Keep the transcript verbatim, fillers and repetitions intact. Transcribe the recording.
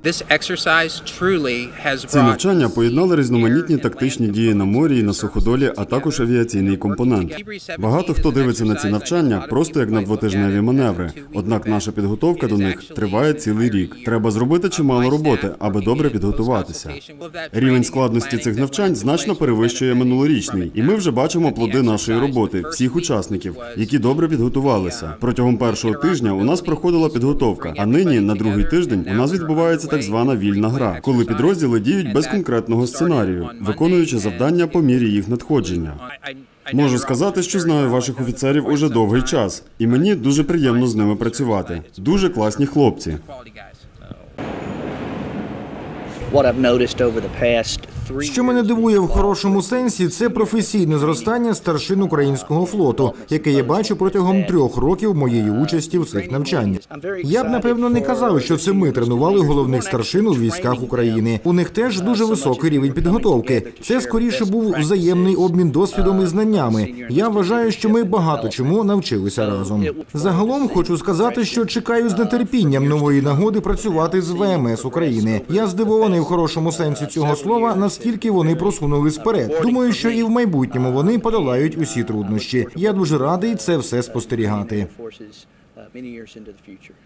Ці навчання поєднали різноманітні тактичні дії на морі і на суходолі, а також авіаційний компонент. Багато хто дивиться на ці навчання просто як на двотижневі маневри, однак наша підготовка до них триває цілий рік. Треба зробити чимало роботи, аби добре підготуватися. Рівень складності цих навчань значно перевищує минулорічний, і ми вже бачимо плоди нашої роботи, всіх учасників, які добре підготувалися. Протягом першого тижня у нас проходила підготовка, а нині, на другий тиждень, у нас відбувається так звана вільна гра, коли підрозділи діють без конкретного сценарію, виконуючи завдання по мірі їх надходження. Можу сказати, що знаю ваших офіцерів уже довгий час, і мені дуже приємно з ними працювати. Дуже класні хлопці. Що мене дивує в хорошому сенсі, це професійне зростання старшин українського флоту, яке я бачу протягом трьох років моєї участі в цих навчаннях. Я б, напевно, не казав, що це ми тренували головних старшин у військах України. У них теж дуже високий рівень підготовки. Це, скоріше, був взаємний обмін досвідом і знаннями. Я вважаю, що ми багато чому навчилися разом. Загалом хочу сказати, що чекаю з нетерпінням нової нагоди працювати з ВМС України. Я здивований в хорошому сенсі цього слова, наскільки вони просунулись вперед. Думаю, що і в майбутньому вони подолають усі труднощі. Я дуже радий це все спостерігати.